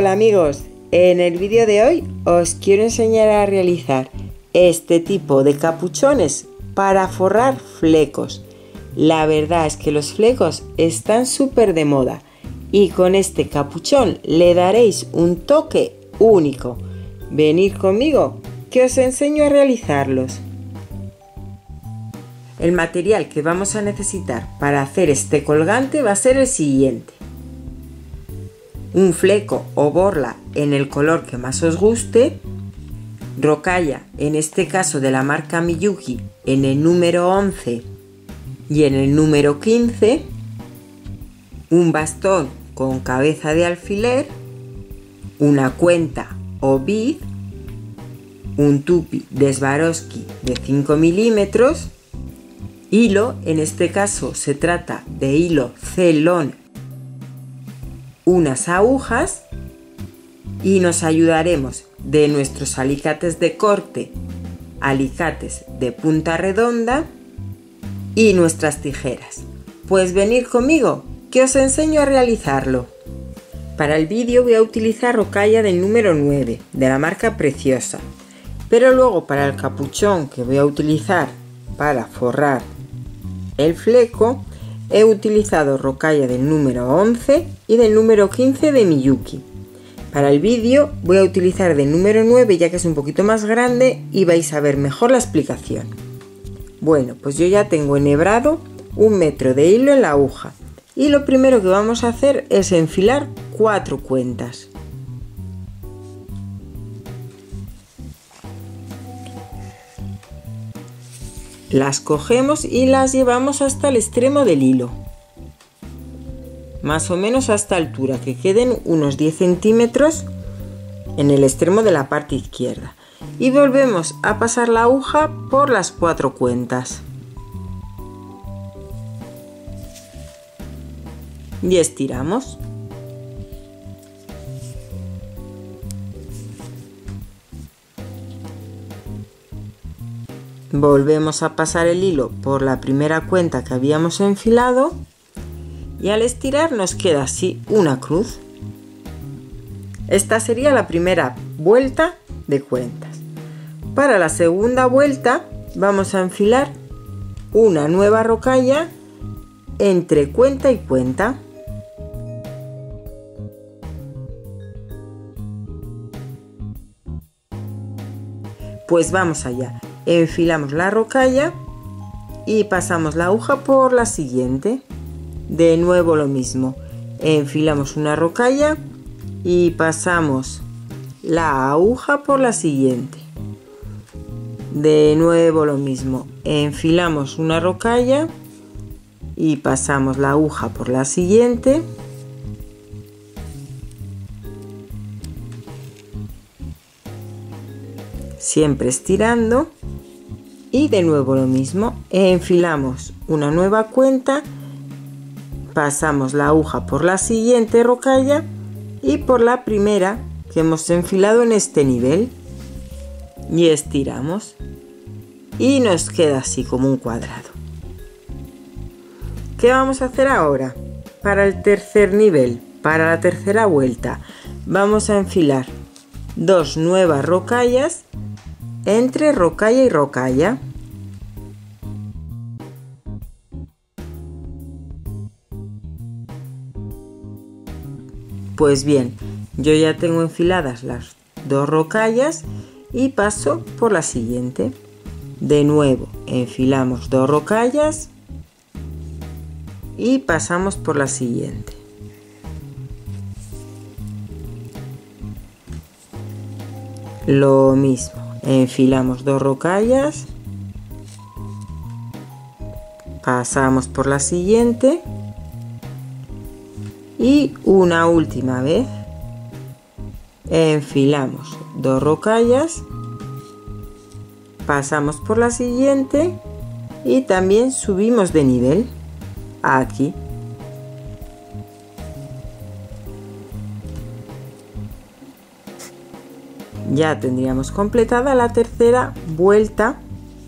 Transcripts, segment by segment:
Hola amigos, en el vídeo de hoy os quiero enseñar a realizar este tipo de capuchones para forrar flecos. La verdad es que los flecos están súper de moda y con este capuchón le daréis un toque único. Venid conmigo que os enseño a realizarlos. El material que vamos a necesitar para hacer este colgante va a ser el siguiente: un fleco o borla en el color que más os guste, rocalla, en este caso de la marca Miyuki, en el número 11 y en el número 15, un bastón con cabeza de alfiler, una cuenta o bid, un tupi de Swarovski de 5 milímetros, hilo, en este caso se trata de hilo celón, unas agujas y nos ayudaremos de nuestros alicates de corte, alicates de punta redonda y nuestras tijeras. Pues venid conmigo que os enseño a realizarlo. Para el vídeo voy a utilizar rocalla del número 9 de la marca Preciosa, pero luego para el capuchón que voy a utilizar para forrar el fleco he utilizado rocalla del número 11 y del número 15 de Miyuki. Para el vídeo voy a utilizar del número 9 ya que es un poquito más grande y vais a ver mejor la explicación. Bueno, pues yo ya tengo enhebrado 1 metro de hilo en la aguja y lo primero que vamos a hacer es enfilar 4 cuentas. Las cogemos y las llevamos hasta el extremo del hilo, más o menos a esta altura, que queden unos 10 centímetros en el extremo de la parte izquierda, y volvemos a pasar la aguja por las 4 cuentas y estiramos. Volvemos a pasar el hilo por la primera cuenta que habíamos enfilado y al estirar nos queda así una cruz. Esta sería la primera vuelta de cuentas. Para la segunda vuelta vamos a enfilar una nueva rocalla entre cuenta y cuenta. Pues vamos allá. Enfilamos la rocalla y pasamos la aguja por la siguiente. De nuevo lo mismo, enfilamos una rocalla y pasamos la aguja por la siguiente. De nuevo lo mismo, enfilamos una rocalla y pasamos la aguja por la siguiente. Siempre estirando. Y de nuevo lo mismo, enfilamos una nueva cuenta, pasamos la aguja por la siguiente rocalla y por la primera que hemos enfilado en este nivel y estiramos y nos queda así como un cuadrado. ¿Qué vamos a hacer ahora? Para el tercer nivel, para la tercera vuelta, vamos a enfilar 2 nuevas rocallas entre rocalla y rocalla. Pues bien, yo ya tengo enfiladas las 2 rocallas y paso por la siguiente. De nuevo enfilamos 2 rocallas y pasamos por la siguiente. Lo mismo. Enfilamos 2 rocallas, pasamos por la siguiente y una última vez enfilamos 2 rocallas, pasamos por la siguiente y también subimos de nivel aquí. Ya tendríamos completada la tercera vuelta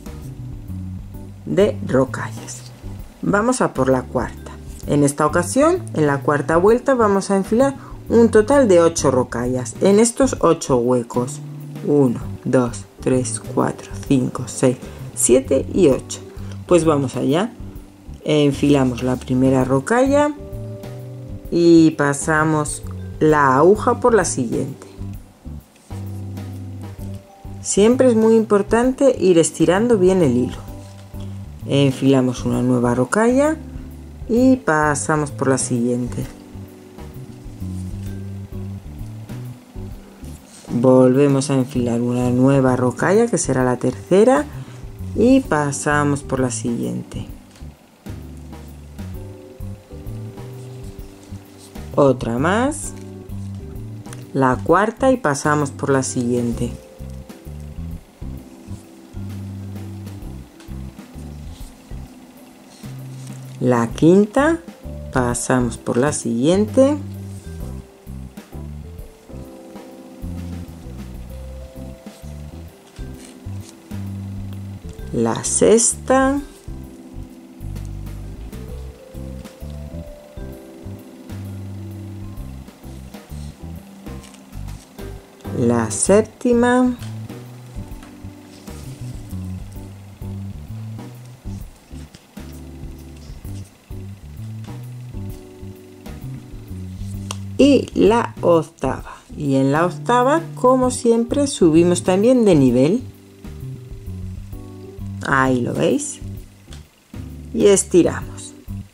de rocallas. Vamos a por la cuarta. En esta ocasión, en la cuarta vuelta, vamos a enfilar un total de 8 rocallas en estos 8 huecos. 1, 2, 3, 4, 5, 6, 7 y 8. Pues vamos allá. Enfilamos la primera rocalla y pasamos la aguja por la siguiente. Siempre es muy importante ir estirando bien el hilo. Enfilamos una nueva rocalla y pasamos por la siguiente. Volvemos a enfilar una nueva rocalla, que será la tercera, y pasamos por la siguiente. Otra más, la cuarta, y pasamos por la siguiente. La quinta, pasamos por la siguiente. La sexta. La séptima. Y la octava. Y en la octava, como siempre, subimos también de nivel. Ahí lo veis. Y estiramos.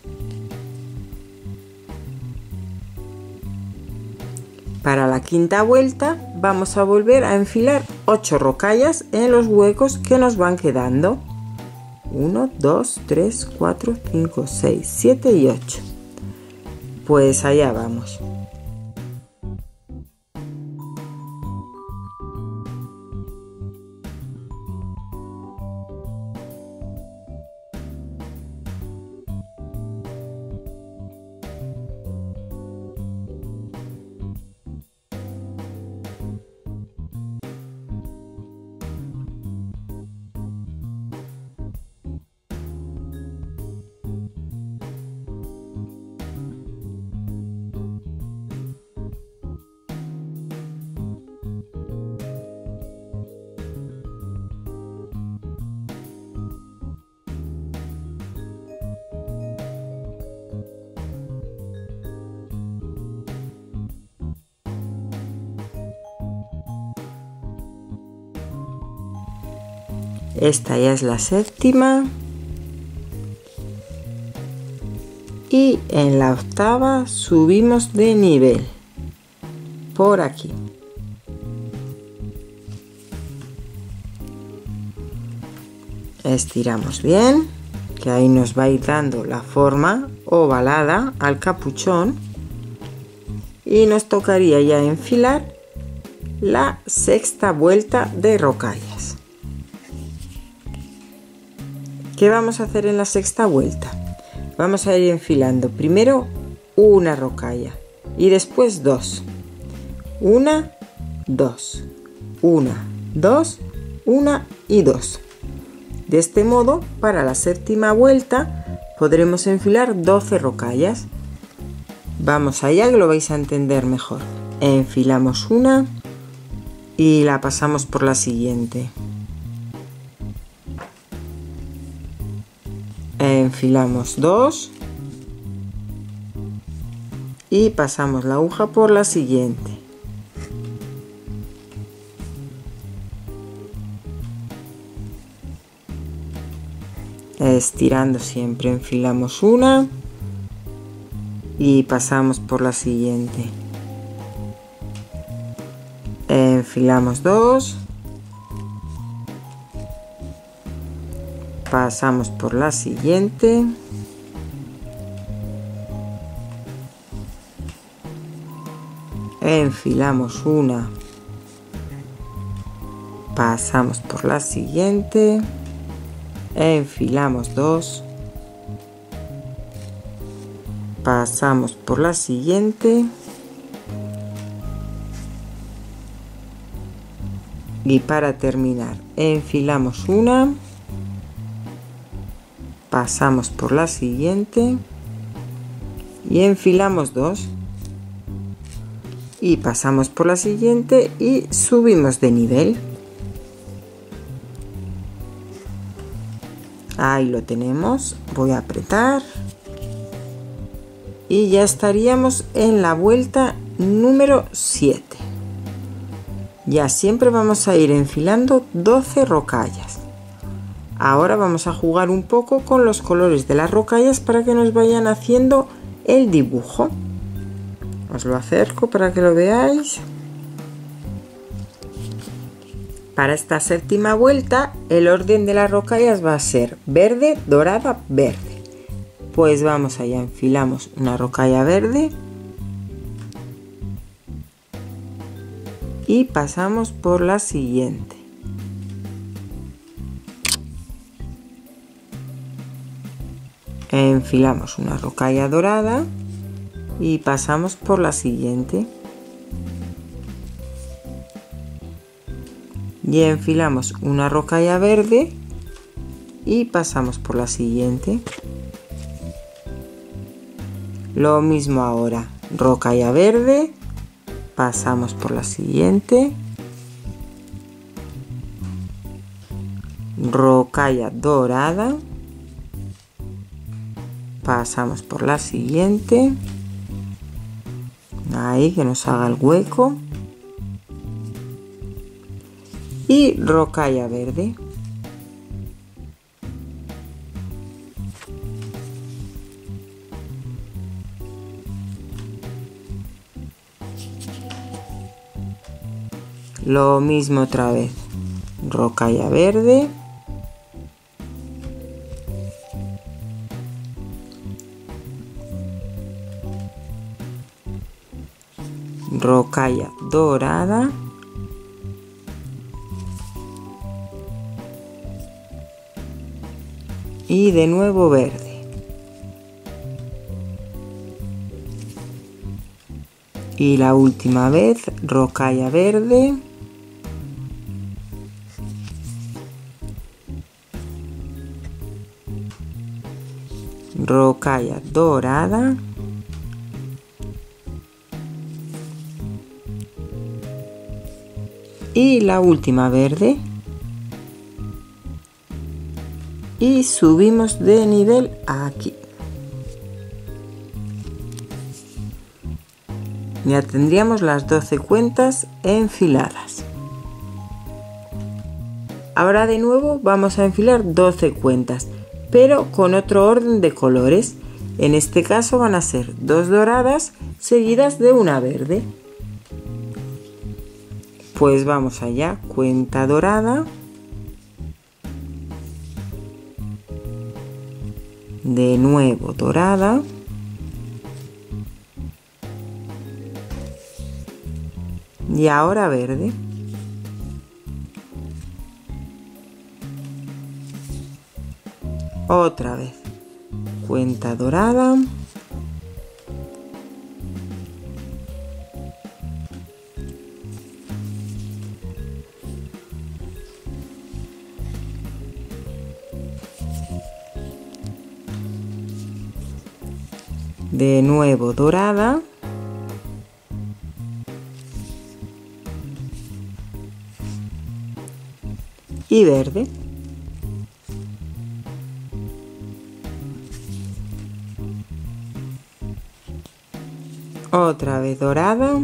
Para la quinta vuelta vamos a volver a enfilar 8 rocallas en los huecos que nos van quedando. 1, 2, 3, 4, 5, 6, 7 y 8. Pues allá vamos. Esta ya es la séptima. Y en la octava subimos de nivel. Por aquí. Estiramos bien, que ahí nos va a ir dando la forma ovalada al capuchón. Y nos tocaría ya enfilar la sexta vuelta de rocallas. ¿Qué vamos a hacer en la sexta vuelta? Vamos a ir enfilando primero una rocalla y después 2. 1, 2, 1, 2, 1 y 2. De este modo, para la séptima vuelta podremos enfilar 12 rocallas. Vamos allá, que lo vais a entender mejor. Enfilamos una y la pasamos por la siguiente. Enfilamos 2 y pasamos la aguja por la siguiente. Estirando siempre, enfilamos una y pasamos por la siguiente. Enfilamos 2. Pasamos por la siguiente. Enfilamos una. Pasamos por la siguiente. Enfilamos 2. Pasamos por la siguiente. Y para terminar, enfilamos una. Pasamos por la siguiente y enfilamos 2. y pasamos por la siguiente y subimos de nivel. Ahí lo tenemos, voy a apretar y ya estaríamos en la vuelta número 7. Ya siempre vamos a ir enfilando 12 rocallas. Ahora vamos a jugar un poco con los colores de las rocallas para que nos vayan haciendo el dibujo. Os lo acerco para que lo veáis. Para esta séptima vuelta el orden de las rocallas va a ser verde, dorada, verde. Pues vamos allá, enfilamos una rocalla verde y pasamos por la siguiente. Enfilamos una rocalla dorada y pasamos por la siguiente. Y enfilamos una rocalla verde y pasamos por la siguiente. Lo mismo ahora, rocalla verde, pasamos por la siguiente. Rocalla dorada, pasamos por la siguiente. Ahí, que nos haga el hueco. Y rocalla verde. Lo mismo otra vez, rocalla verde. Rocalla dorada. Y de nuevo verde. Y la última vez, rocalla verde. Rocalla dorada. Y la última verde. Y subimos de nivel aquí. Ya tendríamos las 12 cuentas enfiladas. Ahora de nuevo vamos a enfilar 12 cuentas, pero con otro orden de colores. En este caso van a ser 2 doradas seguidas de una verde. Pues vamos allá, cuenta dorada. De nuevo dorada. Y ahora verde. Otra vez. Cuenta dorada. De nuevo dorada. Y verde. Otra vez dorada.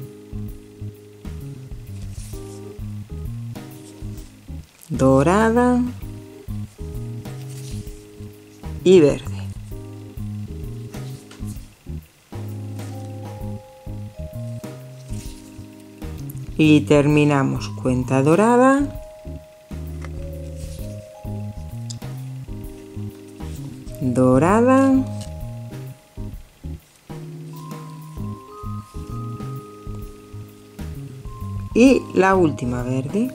Dorada. Y verde. Y terminamos cuenta dorada. Dorada. Y la última verde.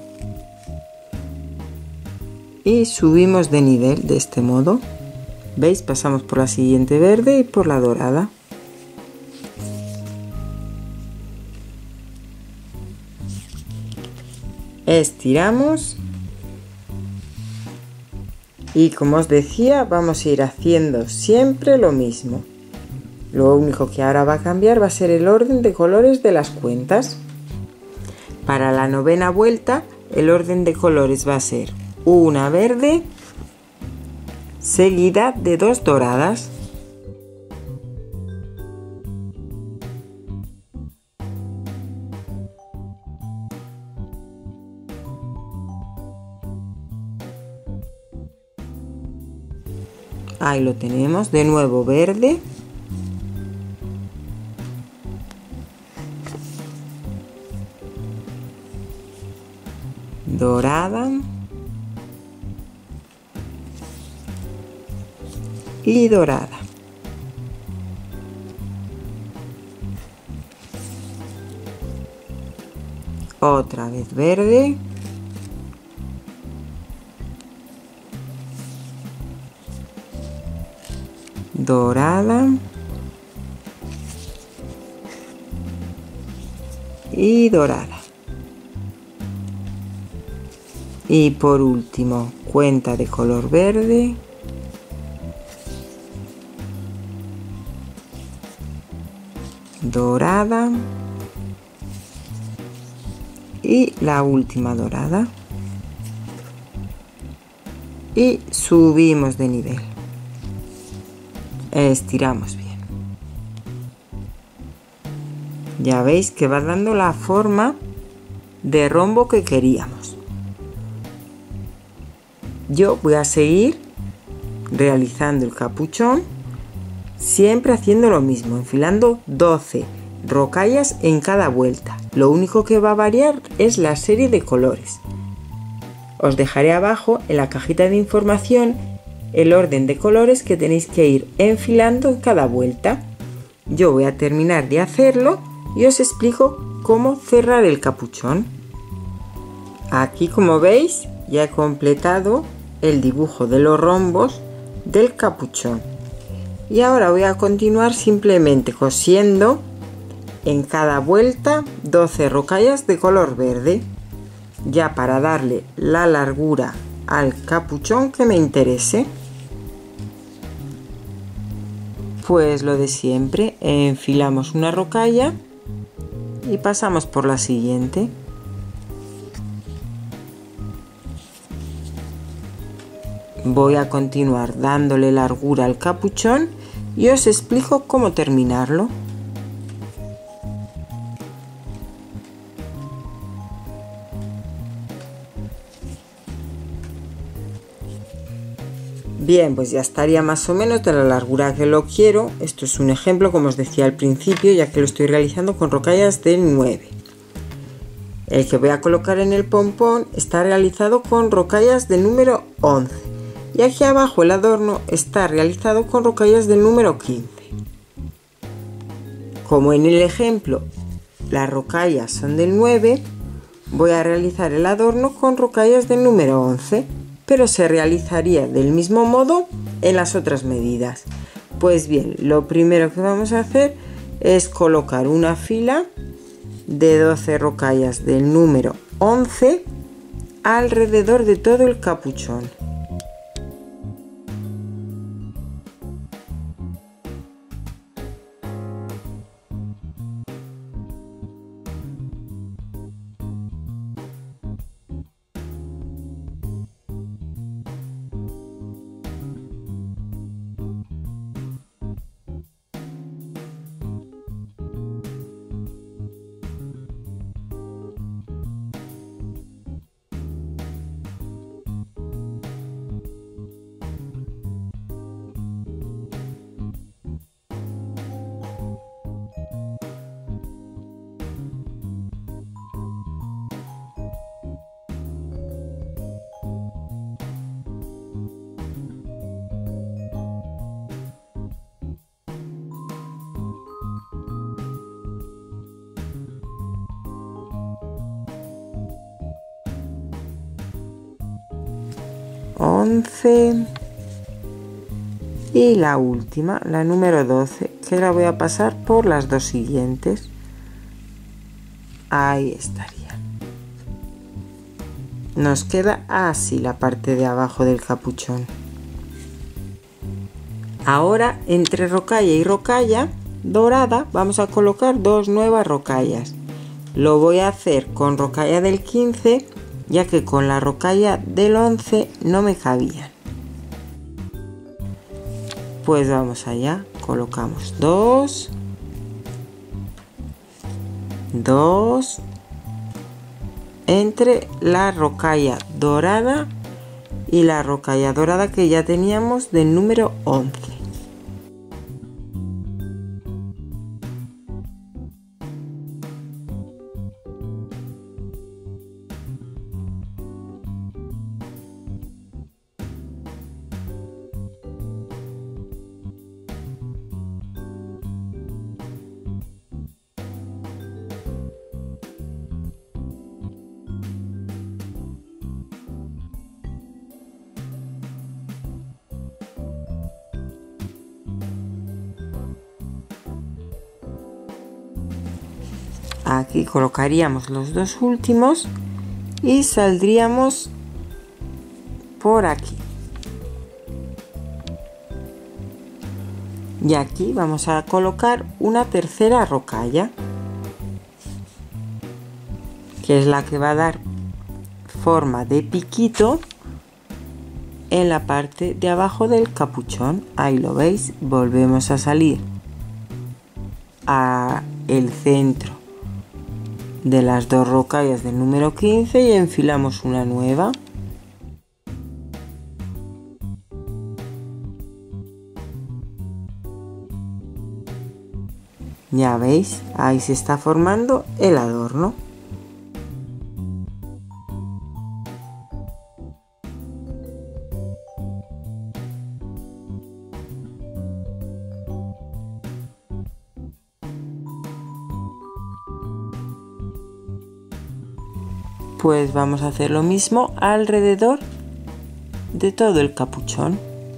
Y subimos de nivel de este modo. ¿Veis? Pasamos por la siguiente verde y por la dorada. Estiramos. Y como os decía, vamos a ir haciendo siempre lo mismo. Lo único que ahora va a cambiar va a ser el orden de colores de las cuentas. Para la 9ª vuelta, el orden de colores va a ser una verde seguida de 2 doradas. Ahí lo tenemos, de nuevo verde, dorada y dorada. Otra vez verde, dorada y dorada. Y por último, cuenta de color verde, dorada y la última dorada. Y subimos de nivel. Estiramos bien. Ya veis que va dando la forma de rombo que queríamos. Yo voy a seguir realizando el capuchón, siempre haciendo lo mismo, enfilando 12 rocallas en cada vuelta. Lo único que va a variar es la serie de colores. Os dejaré abajo en la cajita de información el orden de colores que tenéis que ir enfilando en cada vuelta. Yo voy a terminar de hacerlo y os explico cómo cerrar el capuchón. Aquí, como veis, ya he completado el dibujo de los rombos del capuchón. Y ahora voy a continuar simplemente cosiendo en cada vuelta 12 rocallas de color verde, ya para darle la largura al capuchón que me interese. Pues lo de siempre, enfilamos una rocalla y pasamos por la siguiente. Voy a continuar dándole largura al capuchón y os explico cómo terminarlo. Bien, pues ya estaría más o menos de la largura que lo quiero. Esto es un ejemplo, como os decía al principio, ya que lo estoy realizando con rocallas de 9. El que voy a colocar en el pompón está realizado con rocallas de número 11. Y aquí abajo el adorno está realizado con rocallas del número 15. Como en el ejemplo las rocallas son del 9, voy a realizar el adorno con rocallas del número 11. Pero se realizaría del mismo modo en las otras medidas. Pues bien, lo primero que vamos a hacer es colocar una fila de 12 rocallas del número 11 alrededor de todo el capuchón. Y la última, la número 12, que la voy a pasar por las dos siguientes. Ahí estaría. Nos queda así la parte de abajo del capuchón. Ahora, entre rocalla y rocalla, dorada vamos a colocar 2 nuevas rocallas. Lo voy a hacer con rocalla del 15, ya que con la rocalla del 11 no me cabían. Pues vamos allá, colocamos 2 entre la rocalla dorada y la rocalla dorada que ya teníamos del número 11. Aquí colocaríamos los 2 últimos y saldríamos por aquí. Y aquí vamos a colocar una tercera rocalla, que es la que va a dar forma de piquito en la parte de abajo del capuchón. Ahí lo veis, volvemos a salir a el centro de las 2 rocallas del número 15 y enfilamos una nueva. Ya veis, ahí se está formando el adorno. Pues vamos a hacer lo mismo alrededor de todo el capuchón.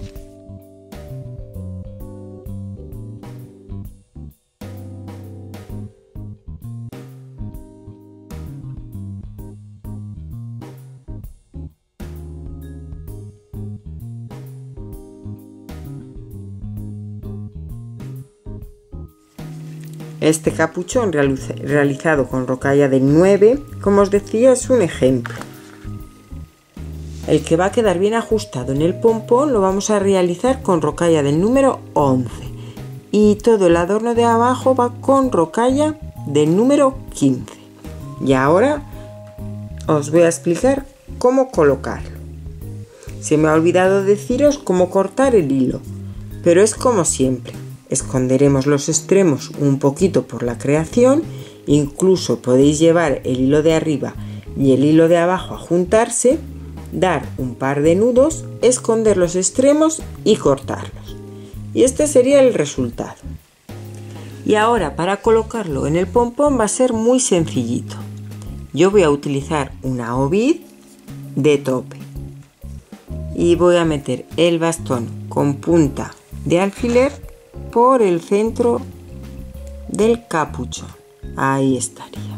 Este capuchón realizado con rocalla del 9, como os decía, es un ejemplo. El que va a quedar bien ajustado en el pompón lo vamos a realizar con rocalla del número 11 y todo el adorno de abajo va con rocalla del número 15. Y ahora os voy a explicar cómo colocarlo. Se me ha olvidado deciros cómo cortar el hilo, pero es como siempre. Esconderemos los extremos un poquito por la creación, incluso podéis llevar el hilo de arriba y el hilo de abajo a juntarse, dar un par de nudos, esconder los extremos y cortarlos. Y este sería el resultado. Y ahora para colocarlo en el pompón va a ser muy sencillito. Yo voy a utilizar una ovid de tope y voy a meter el bastón con punta de alfiler por el centro del capuchón. Ahí estaría.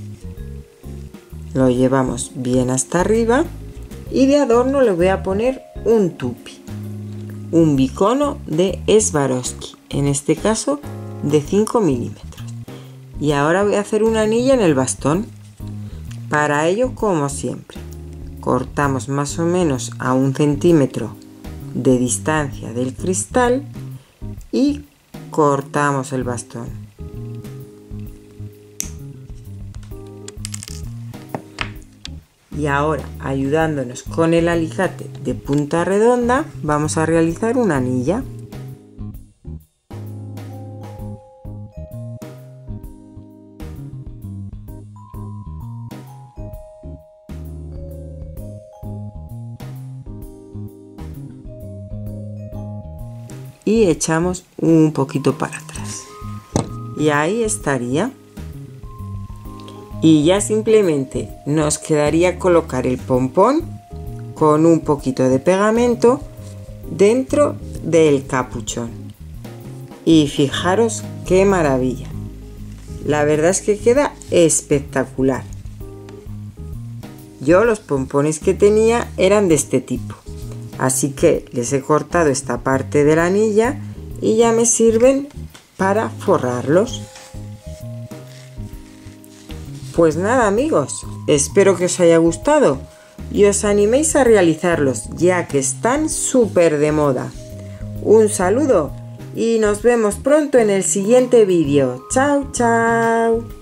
Lo llevamos bien hasta arriba y de adorno le voy a poner un tupi, un bicono de Swarovski, en este caso de 5 milímetros. Y ahora voy a hacer una anilla en el bastón. Para ello, como siempre, cortamos más o menos a 1 centímetro de distancia del cristal y cortamos el bastón. Y ahora, ayudándonos con el alicate de punta redonda, vamos a realizar una anilla. Y echamos un poquito para atrás y ahí estaría. Y ya simplemente nos quedaría colocar el pompón con un poquito de pegamento dentro del capuchón y fijaros qué maravilla. La verdad es que queda espectacular. Yo los pompones que tenía eran de este tipo, así que les he cortado esta parte de la anilla y ya me sirven para forrarlos. Pues nada amigos, espero que os haya gustado y os animéis a realizarlos ya que están súper de moda. Un saludo y nos vemos pronto en el siguiente vídeo. ¡Chao, chao!